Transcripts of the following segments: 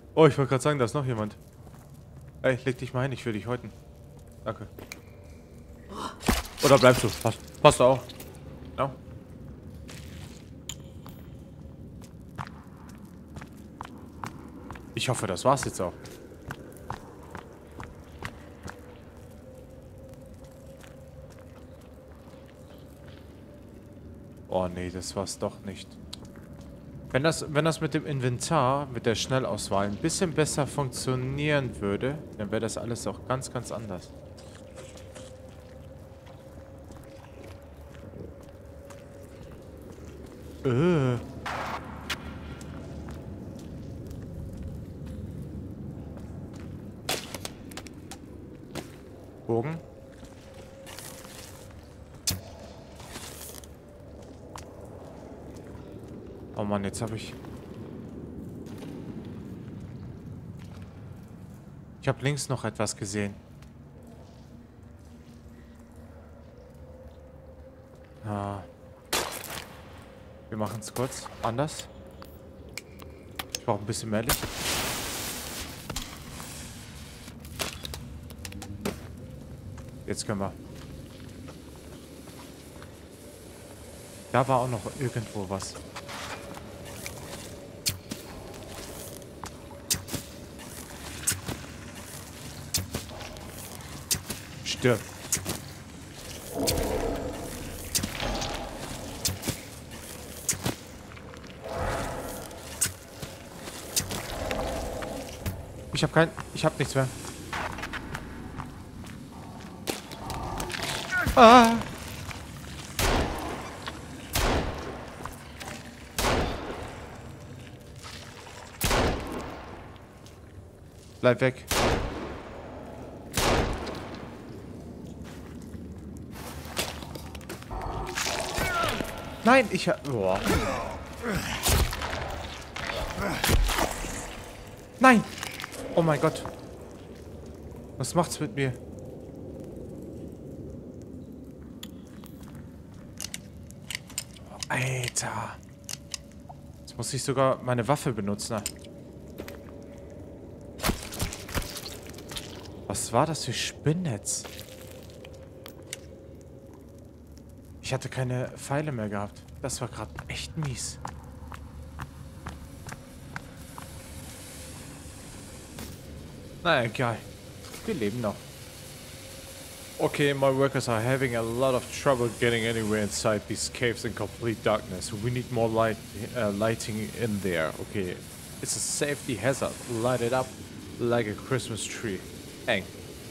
Oh, ich wollte gerade sagen, da ist noch jemand. Ey, leg dich mal hin, ich will dich häuten. Danke. Oder bleibst du? Passt auch. Ja. Ich hoffe, das war's jetzt auch. Oh nee, das war's doch nicht. Wenn das mit dem Inventar, mit der Schnellauswahl ein bisschen besser funktionieren würde, dann wäre das alles auch ganz, ganz anders. Äh. Bogen. Oh Mann, jetzt habe ich... Ich habe links noch etwas gesehen. Ah. Wir machen es kurz. Anders. Ich brauche ein bisschen mehr Licht. Jetzt können wir. Da war auch noch irgendwo was. Stirb. Ich hab nichts mehr. Ah! Bleib weg. Nein, ich hab... Boah. Nein! Oh mein Gott. Was macht's mit mir? Alter. Jetzt muss ich sogar meine Waffe benutzen. Was war das für Spinnnetz? Ich hatte keine Pfeile mehr gehabt. Das war gerade echt mies. Na egal. Wir leben noch. Okay, my workers are having a lot of trouble getting anywhere inside these caves in complete darkness. We need more lighting in there. Okay, it's a safety hazard. Light it up like a Christmas tree. Eng.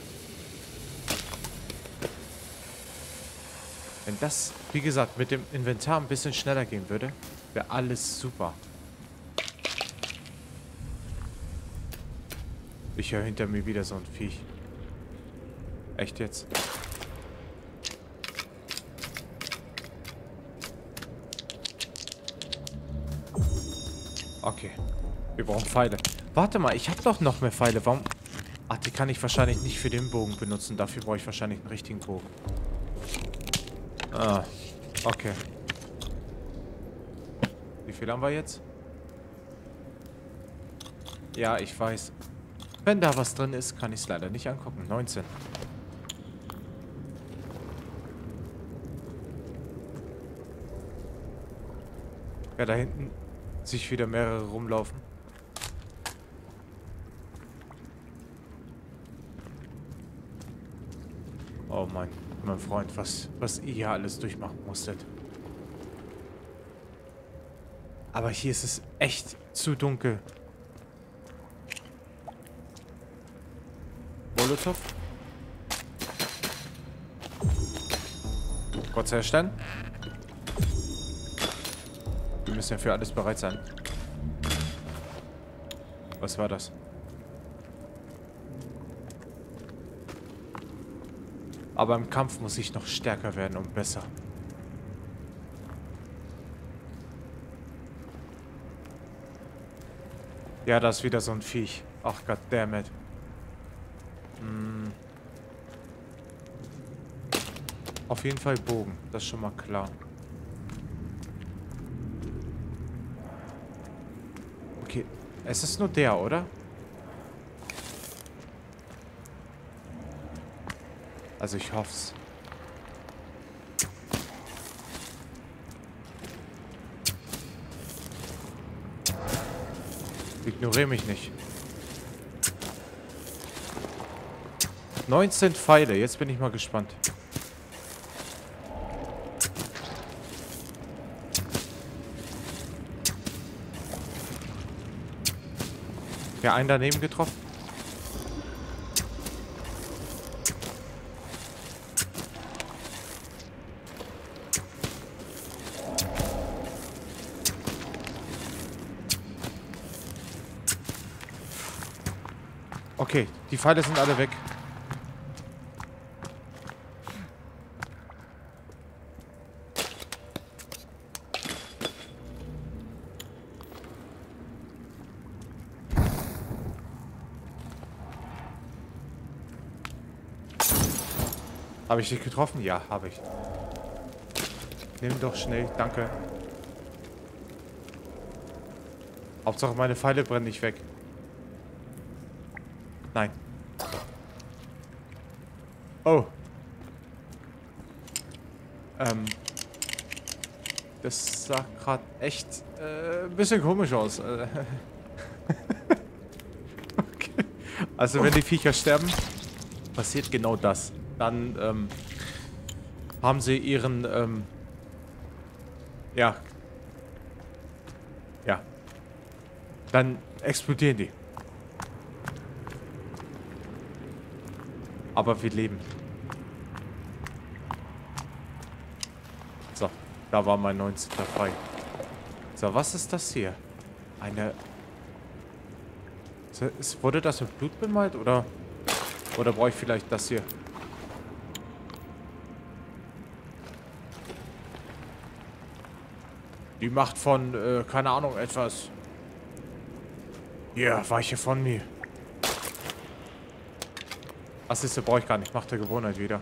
Wenn das, wie gesagt, mit dem Inventar ein bisschen schneller gehen würde, wäre alles super. Ich höre hinter mir wieder so ein Viech. Echt jetzt? Okay. Wir brauchen Pfeile. Warte mal, ich habe doch noch mehr Pfeile. Warum? Ach, die kann ich wahrscheinlich nicht für den Bogen benutzen. Dafür brauche ich wahrscheinlich einen richtigen Bogen. Ah, okay. Wie viel haben wir jetzt? Ja, ich weiß. Wenn da was drin ist, kann ich es leider nicht angucken. 19. Ja, da hinten sich wieder mehrere rumlaufen. Oh mein Freund, was ihr hier alles durchmachen musstet. Aber hier ist es echt zu dunkel. Molotov. Kurz herstellen. Wir müssen ja für alles bereit sein. Was war das? Aber im Kampf muss ich noch stärker werden und besser. Ja, da ist wieder so ein Viech. Ach, goddammit. Auf jeden Fall Bogen. Das ist schon mal klar. Okay. Es ist nur der, oder? Also ich hoff's. Ignoriere mich nicht. 19 Pfeile, jetzt bin ich mal gespannt. Ja, einen daneben getroffen. Okay, die Pfeile sind alle weg. Habe ich dich getroffen? Ja, habe ich. Nimm doch schnell, danke. Hauptsache meine Pfeile brennen nicht weg. Nein. Oh. Das sah gerade echt ein bisschen komisch aus. Okay. Also wenn die Viecher sterben, passiert genau das. Dann haben sie ihren, ja. Ja. Dann explodieren die. Aber wir leben. So, da war mein 19. frei. So, was ist das hier? Eine... Wurde das mit Blut bemalt oder brauche ich vielleicht das hier? Die Macht von, keine Ahnung, etwas. Ja, weiche von mir. Assiste brauche ich gar nicht. Macht der Gewohnheit wieder.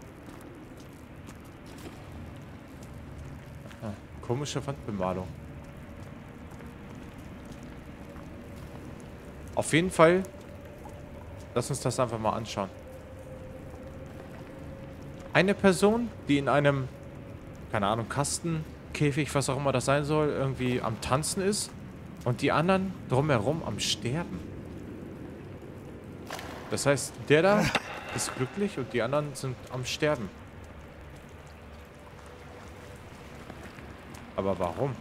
Ah, komische Wandbemalung. Auf jeden Fall. Lass uns das einfach mal anschauen. Eine Person, die in einem, keine Ahnung, Kasten, Käfig, was auch immer das sein soll, irgendwie am Tanzen ist. Und die anderen drumherum am Sterben. Das heißt, der da ist glücklich und die anderen sind am Sterben. Aber warum?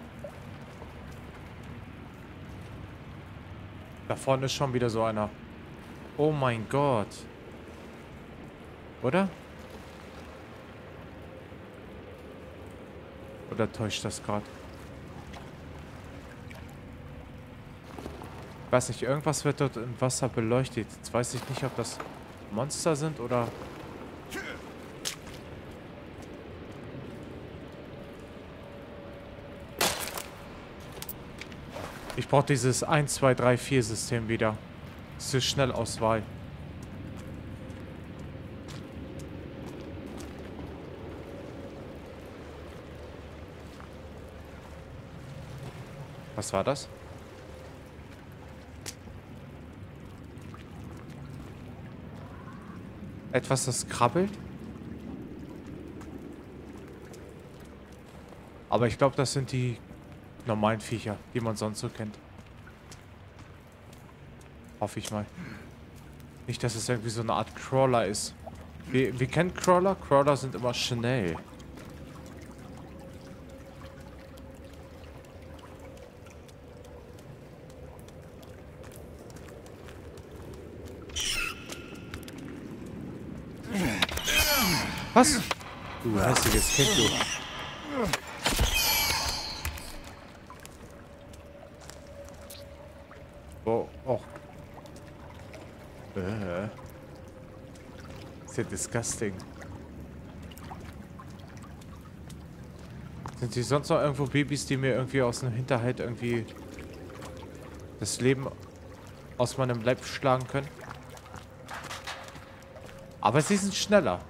Da vorne ist schon wieder so einer. Oh mein Gott. Oder? Oder täuscht das gerade? Ich weiß nicht, irgendwas wird dort im Wasser beleuchtet. Jetzt weiß ich nicht, ob das Monster sind oder... Ich brauche dieses 1, 2, 3, 4 System wieder. Diese Schnellauswahl. Was war das? Etwas, das krabbelt? Aber ich glaube, das sind die normalen Viecher, die man sonst so kennt. Hoffe ich mal. Nicht, dass es irgendwie so eine Art Crawler ist. Wir kennen Crawler. Crawler sind immer schnell. Was? Du hässliches Kind, du. Oh, oh. Ist ja disgusting. Sind hier sonst noch irgendwo Babys, die mir irgendwie aus dem Hinterhalt irgendwie das Leben aus meinem Leib schlagen können? Aber sie sind schneller.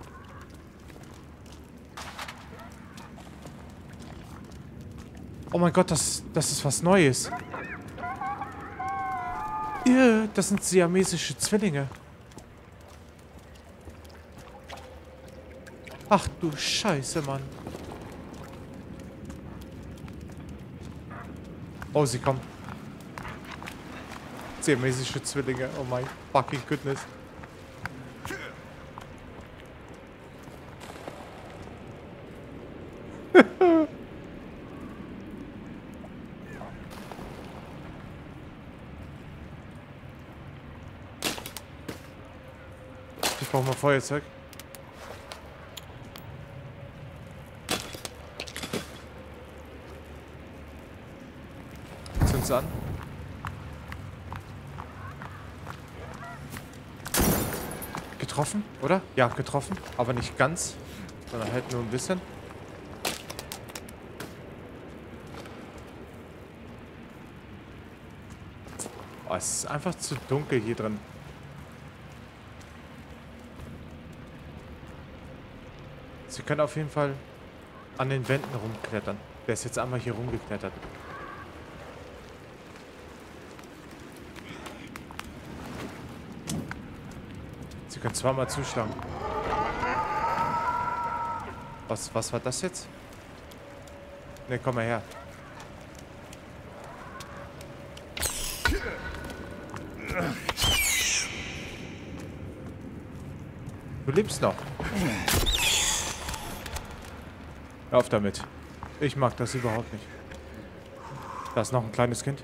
Oh mein Gott, das ist was Neues. Das sind siamesische Zwillinge. Ach du Scheiße, Mann. Oh, sie kommen. Siamesische Zwillinge. Oh mein fucking goodness. Ich brauche mal Feuerzeug. Zünd's an. Getroffen, oder? Ja, getroffen. Aber nicht ganz. Sondern halt nur ein bisschen. Oh, es ist einfach zu dunkel hier drin. Sie können auf jeden Fall an den Wänden rumklettern. Der ist jetzt einmal hier rumgeklettert. Sie können zweimal zuschlagen. Was war das jetzt? Ne, komm mal her. Du lebst noch. Hör auf damit. Ich mag das überhaupt nicht. Da ist noch ein kleines Kind.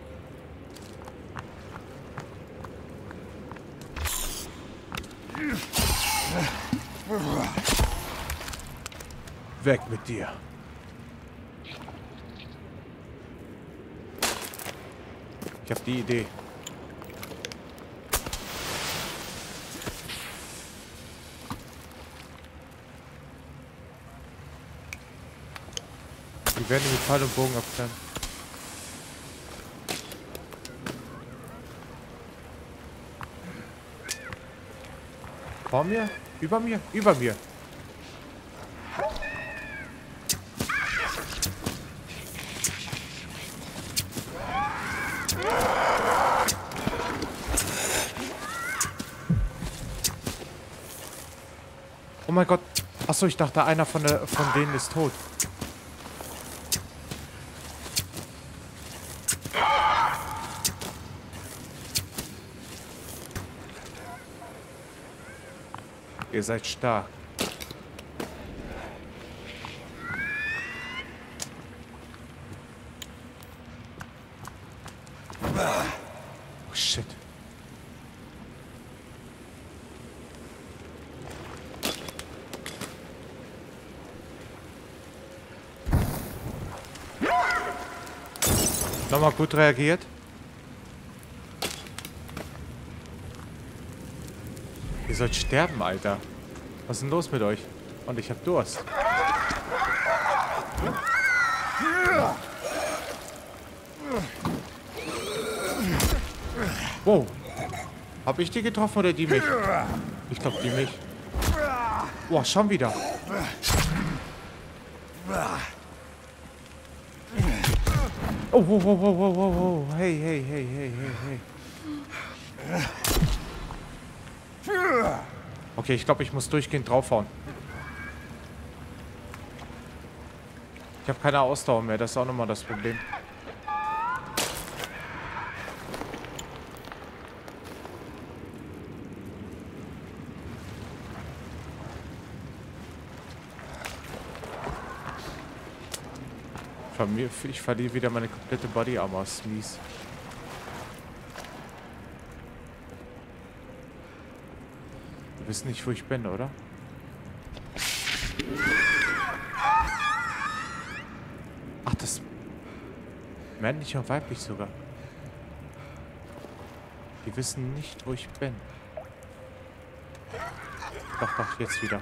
Weg mit dir. Ich habe die Idee. Wir werden mit Pfeil und Bogen abklären. Vor mir? Über mir? Über mir. Oh mein Gott. Achso, ich dachte, einer von denen ist tot. Ihr seid stark. Oh shit. Nochmal gut reagiert. Ihr sollt sterben, Alter. Was ist denn los mit euch? Und ich hab Durst. Wow. Hab ich die getroffen oder die mich? Ich glaube, die mich. Boah, schon wieder. Oh, wow, wow, wow, wow, wow, wow. Hey, hey, hey, hey, hey, hey. Okay, ich glaube, ich muss durchgehend draufhauen. Ich habe keine Ausdauer mehr, das ist auch nochmal das Problem. Ich verliere wieder meine komplette Body Armor. Ist mies. Wir wissen nicht, wo ich bin, oder? Ach, das... männlich und weiblich sogar. Die wissen nicht, wo ich bin. Doch, doch, jetzt wieder.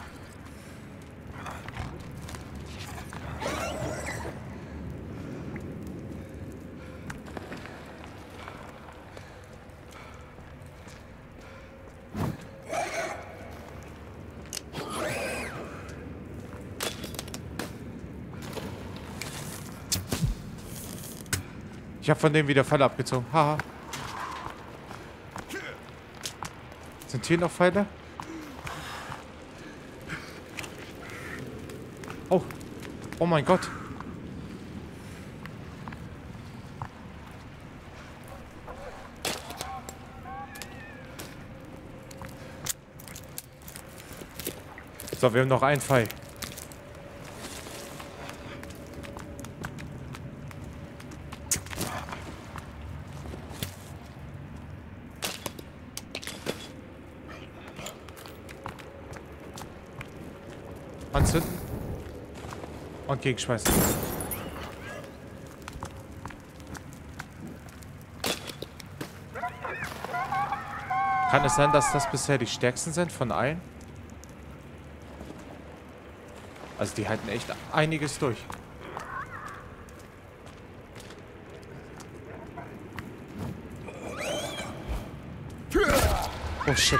Ich habe von dem wieder Pfeile abgezogen. Haha. Sind hier noch Pfeile? Oh. Oh mein Gott. So, wir haben noch einen Pfeil. Anzünden. Und gegenschmeißen. Kann es sein, dass das bisher die stärksten sind von allen? Also die halten echt einiges durch. Oh shit.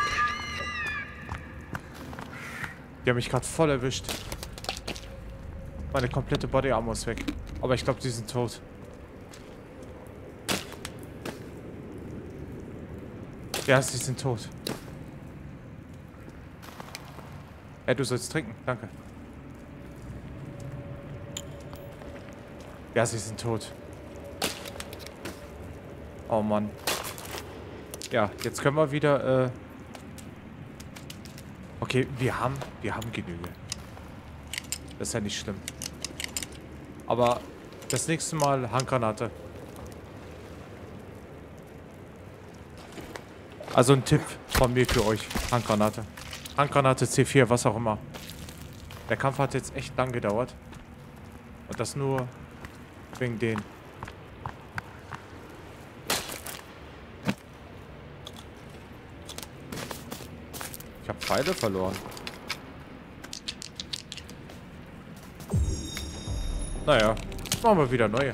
Die haben mich gerade voll erwischt. Meine komplette Body Armor ist weg. Aber ich glaube, die sind tot. Ja, sie sind tot. Hey, du sollst trinken. Danke. Ja, sie sind tot. Oh Mann. Ja, jetzt können wir wieder, okay, wir haben Genüge. Das ist ja nicht schlimm. Aber das nächste Mal Handgranate. Also ein Tipp von mir für euch. Handgranate. Handgranate C4, was auch immer. Der Kampf hat jetzt echt lang gedauert. Und das nur wegen denen. Ich habe Pfeile verloren. Naja, machen wir wieder neue.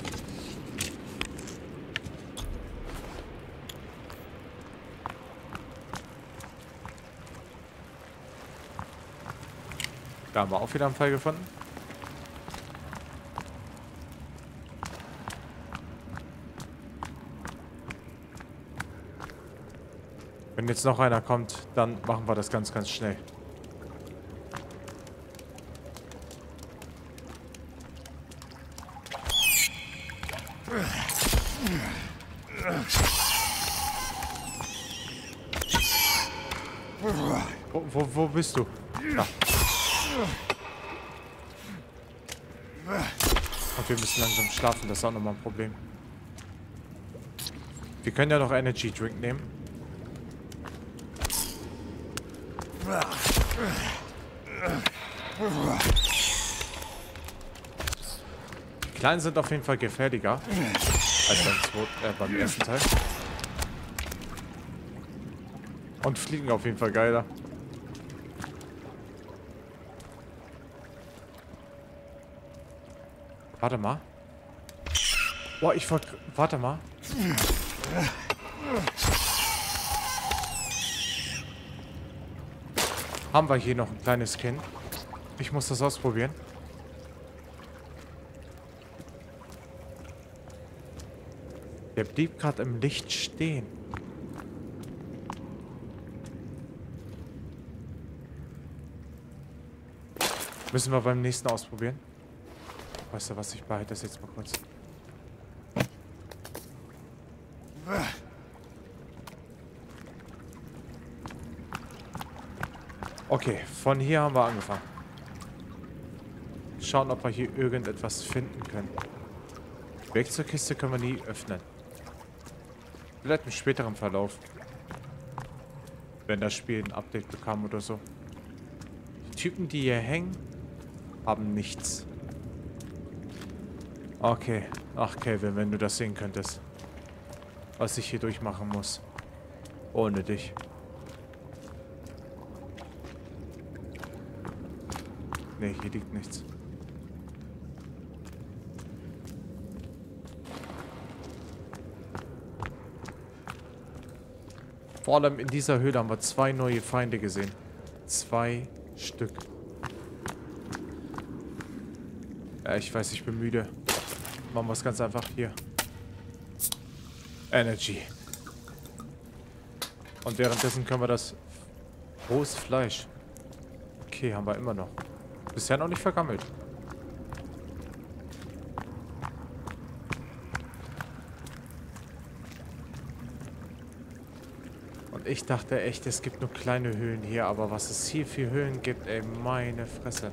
Da haben wir auch wieder einen Pfeil gefunden. Wenn jetzt noch einer kommt, dann machen wir das ganz, ganz schnell. Wo bist du? Da. Und wir müssen langsam schlafen, das ist auch nochmal ein Problem. Wir können ja noch Energy Drink nehmen. Die Kleinen sind auf jeden Fall gefährlicher als beim ersten Teil. Und fliegen auf jeden Fall geiler. Warte mal. Boah, ich wollte... Warte mal. Haben wir hier noch ein kleines Kind? Ich muss das ausprobieren. Der blieb gerade im Licht stehen. Müssen wir beim nächsten ausprobieren. Weißt du was, ich behalte das jetzt mal kurz. Okay, von hier haben wir angefangen. Schauen, ob wir hier irgendetwas finden können. Werkzeugkiste können wir nie öffnen. Vielleicht im späteren Verlauf. Wenn das Spiel ein Update bekam oder so. Die Typen, die hier hängen, haben nichts. Okay. Ach, Kevin, wenn du das sehen könntest. Was ich hier durchmachen muss. Ohne dich. Nee, hier liegt nichts. Vor allem in dieser Höhle haben wir 2 neue Feinde gesehen. 2 Stück. Ja, ich weiß, ich bin müde. Machen wir es ganz einfach hier. Energy. Und währenddessen können wir das rohes Fleisch. Okay, haben wir immer noch. Bisher noch nicht vergammelt. Und ich dachte echt, es gibt nur kleine Höhlen hier, aber was es hier für Höhlen gibt, ey, meine Fresse.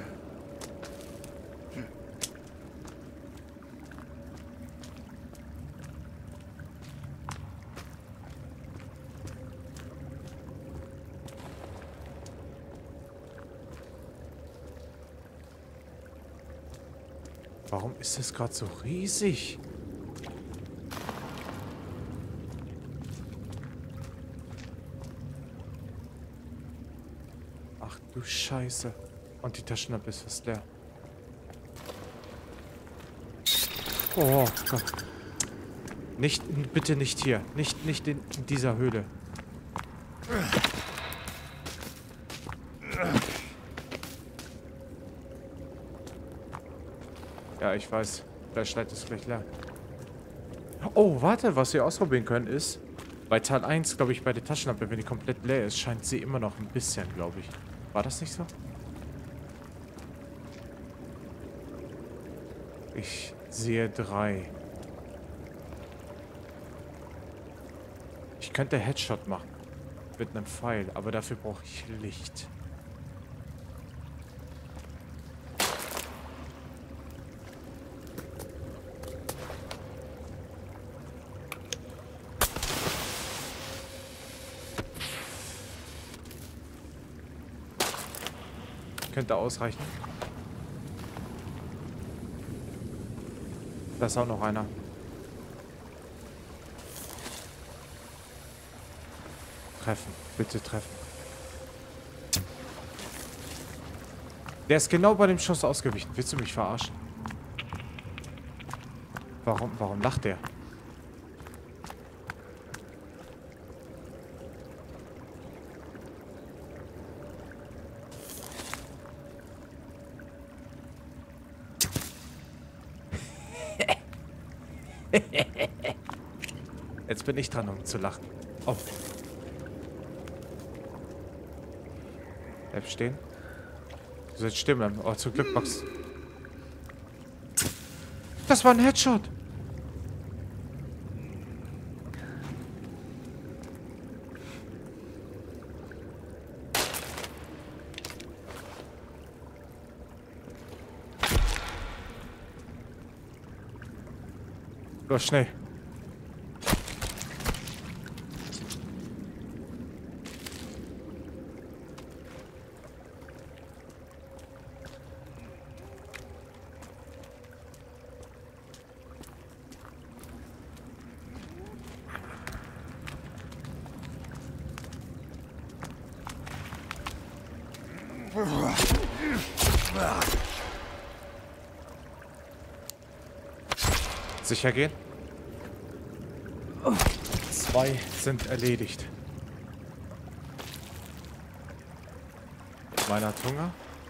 Warum ist das gerade so riesig? Ach du Scheiße. Und die Taschenlampe ist fast leer. Oh Gott. Nicht, bitte nicht hier. Nicht in dieser Höhle. Ja, ich weiß. Flashlight ist gleich leer. Oh, warte, was wir ausprobieren können ist, bei Teil 1, glaube ich, bei der Taschenlampe, wenn die komplett leer ist, scheint sie immer noch ein bisschen, glaube ich. War das nicht so? Ich sehe 3. Ich könnte Headshot machen. Mit einem Pfeil, aber dafür brauche ich Licht. Könnte ausreichen. Da ist auch noch einer. Treffen. Bitte treffen. Der ist genau bei dem Schuss ausgewichen. Willst du mich verarschen? Warum lacht der? Jetzt bin ich dran, um zu lachen. Oh. Bleib stehen. Du sollst stehen bleiben. Oh, zum Glück, Box. Das war ein Headshot. Los, schnell. Sicher gehen. 2 sind erledigt. Meiner hat Hunger.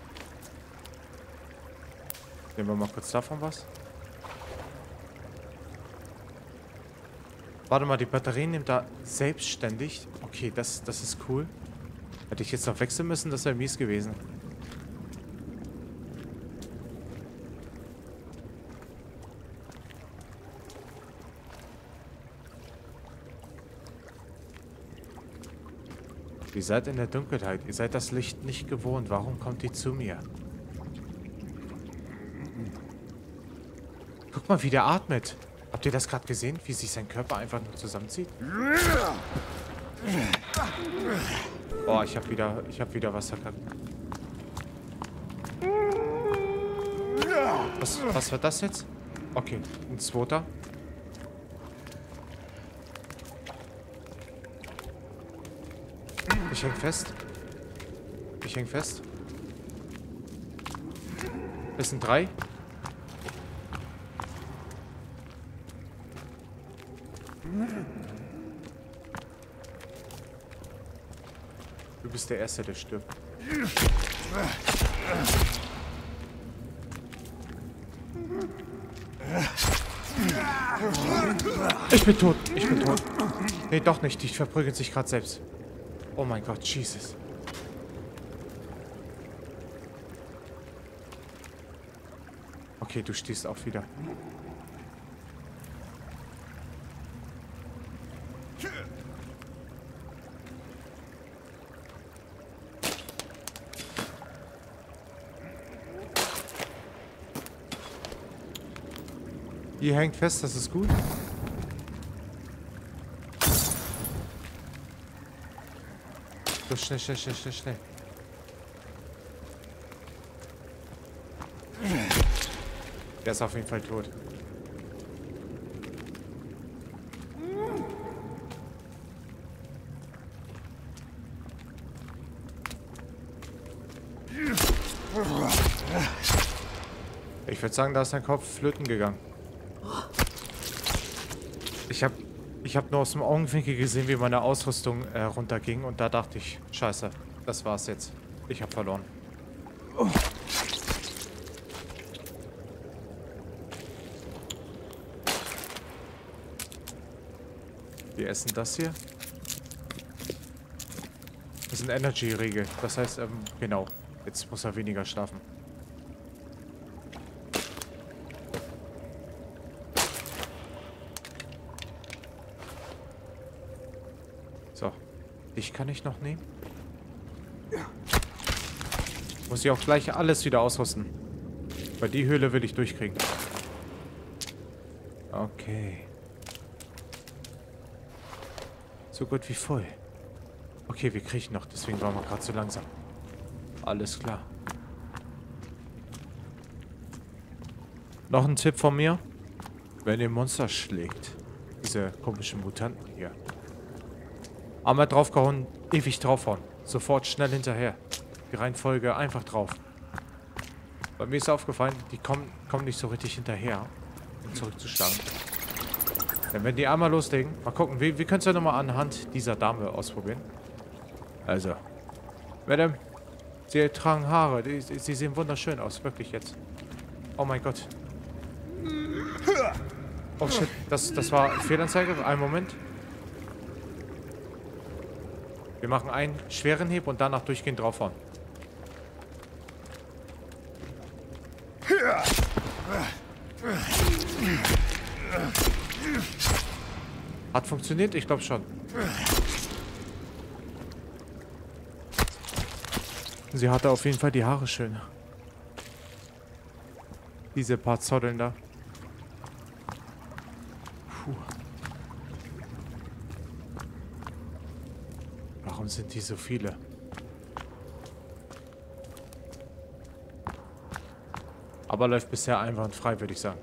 Nehmen wir mal kurz davon was. Warte mal, die Batterien nimmt da selbstständig. Okay, das ist cool. Hätte ich jetzt noch wechseln müssen, das wäre mies gewesen. Ihr seid in der Dunkelheit. Ihr seid das Licht nicht gewohnt. Warum kommt ihr zu mir? Guck mal, wie der atmet. Habt ihr das gerade gesehen? Wie sich sein Körper einfach nur zusammenzieht? Oh, ich hab wieder was verkackt. Was war das jetzt? Okay, ein zweiter. Ich häng fest. Ich häng fest. Das sind 3. Du bist der Erste, der stirbt. Ich bin tot. Ich bin tot. Nee, doch nicht. Die verprügeln sich gerade selbst. Oh mein Gott, Jesus. Okay, du stehst auf wieder. Die hängt fest, das ist gut. So, schnell, schnell, schnell, schnell, schnell. Der ist auf jeden Fall tot. Ich würde sagen, da ist dein Kopf flöten gegangen. Ich hab nur aus dem Augenwinkel gesehen, wie meine Ausrüstung runterging und da dachte ich, scheiße, das war's jetzt. Ich habe verloren. Wir essen das hier. Das ist ein Energy-Riegel. Das heißt, genau. Jetzt muss er weniger schlafen. So. Dich kann ich noch nehmen. Muss ich auch gleich alles wieder ausrüsten. Weil die Höhle will ich durchkriegen. Okay. So gut wie voll. Okay, wir kriechen noch, deswegen waren wir gerade so langsam. Alles klar. Noch ein Tipp von mir. Wenn ihr Monster schlägt, diese komischen Mutanten hier. Einmal draufgehauen, ewig draufhauen. Sofort schnell hinterher. Die Reihenfolge einfach drauf. Bei mir ist aufgefallen, die kommen nicht so richtig hinterher, um zurückzuschlagen. Denn wenn die einmal loslegen, mal gucken, wir können es ja nochmal anhand dieser Dame ausprobieren. Also, Madame, Sie tragen Haare, sie sehen wunderschön aus, wirklich jetzt. Oh mein Gott. Oh shit, das war eine Fehlanzeige, einen Moment. Wir machen einen schweren Hieb und danach durchgehend draufhauen. Hat funktioniert? Ich glaube schon. Sie hatte auf jeden Fall die Haare schön. Diese paar Zoddeln da. Puh. Warum sind die so viele? Aber läuft bisher einwandfrei, würde ich sagen.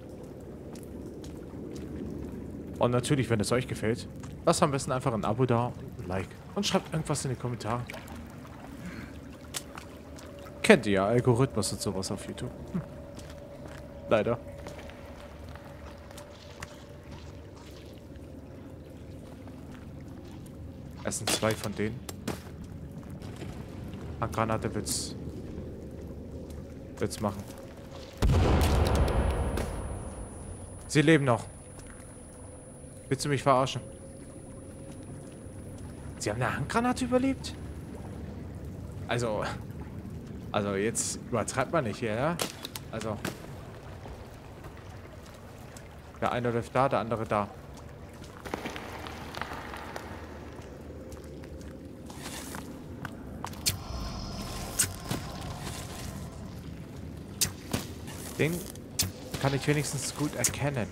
Und natürlich, wenn es euch gefällt, lasst am besten einfach ein Abo da und ein Like. Und schreibt irgendwas in die Kommentare. Kennt ihr ja Algorithmus und sowas auf YouTube. Leider. Es sind 2 von denen. Handgranate wird's machen. Sie leben noch. Willst du mich verarschen? Sie haben eine Handgranate überlebt? Also jetzt übertreibt man nicht hier, ja? Also. Der eine läuft da, der andere da. Den kann ich wenigstens gut erkennen.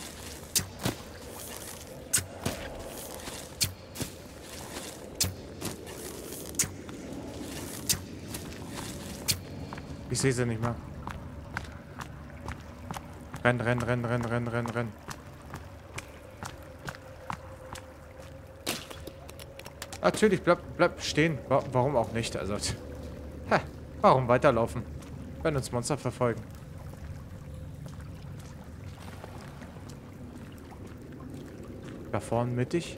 Ich sehe sie nicht mehr. Renn, renn, renn, renn, renn, renn, renn. Natürlich, bleib stehen. Warum auch nicht? Also, warum weiterlaufen, wenn uns Monster verfolgen? Da vorne mittig.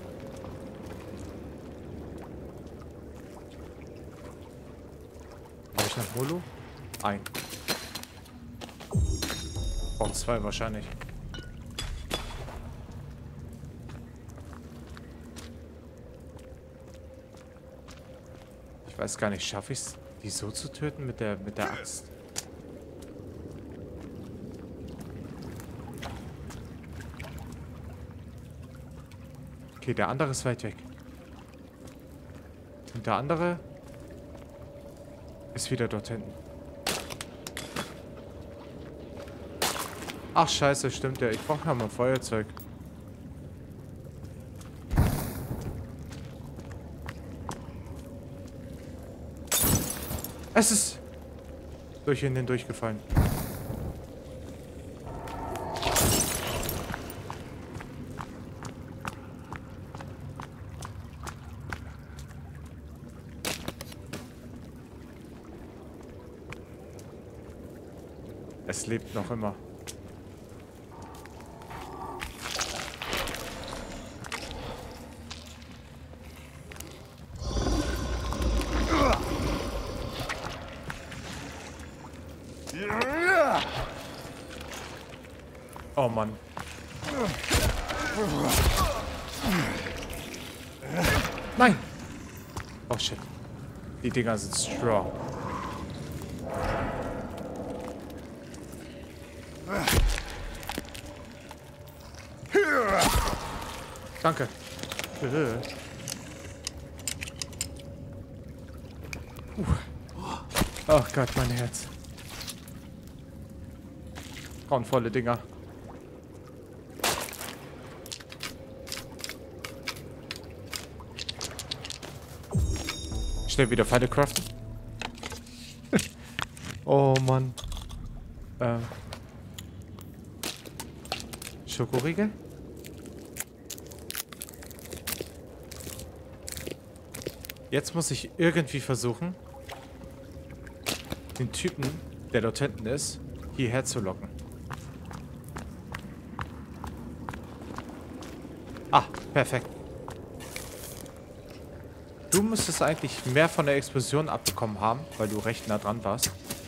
Habe ich noch Molo? Ein. Braucht 2 wahrscheinlich. Ich weiß gar nicht, schaffe ich es, die so zu töten mit der Axt? Okay, der andere ist weit weg. Und der andere ist wieder dort hinten. Ach scheiße, stimmt ja. Ich brauche noch mal Feuerzeug. Es ist durch ihn hindurchgefallen. Es lebt noch immer. Oh Mann. Nein! Oh shit. Die Dinger sind strong. Danke. Oh Gott, mein Herz. Grauenvolle Dinger. Schnell wieder Pfeile craften. Oh Mann. Schokoriegel? Jetzt muss ich irgendwie versuchen, den Typen, der dort hinten ist, hierher zu locken. Ah, perfekt. Du müsstest eigentlich mehr von der Explosion abbekommen haben, weil du recht nah dran warst.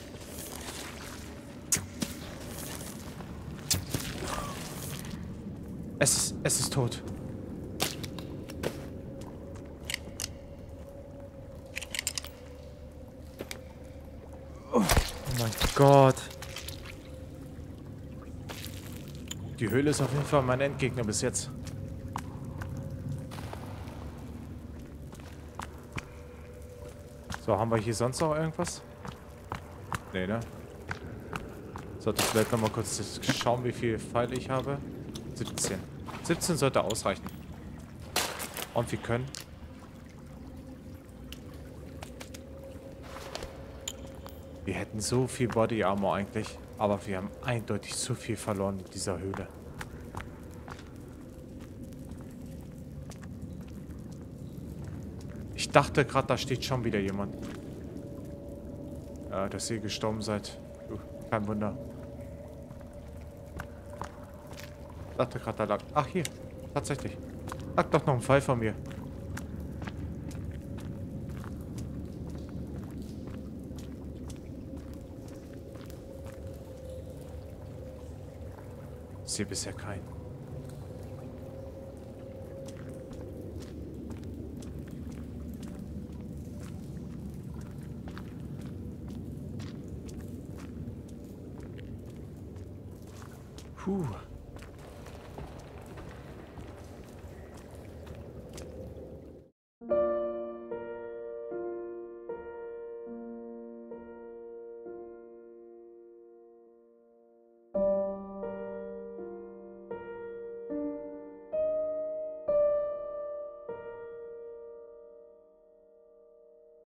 Es ist tot. Oh mein Gott. Die Höhle ist auf jeden Fall mein Endgegner bis jetzt. So, haben wir hier sonst noch irgendwas? Nee, ne? Sollte vielleicht nochmal kurz schauen, wie viele Pfeile ich habe. 17. 17 sollte ausreichen. Und wir können... Wir hätten so viel Body Armor eigentlich, aber wir haben eindeutig zu viel verloren mit dieser Höhle. Ich dachte gerade, da steht schon wieder jemand. Ja, dass ihr gestorben seid. Kein Wunder. Ich dachte gerade, da lag... Ach, hier. Tatsächlich. Lag doch noch ein Pfeil von mir. Ich sehe bisher keinen. Puh.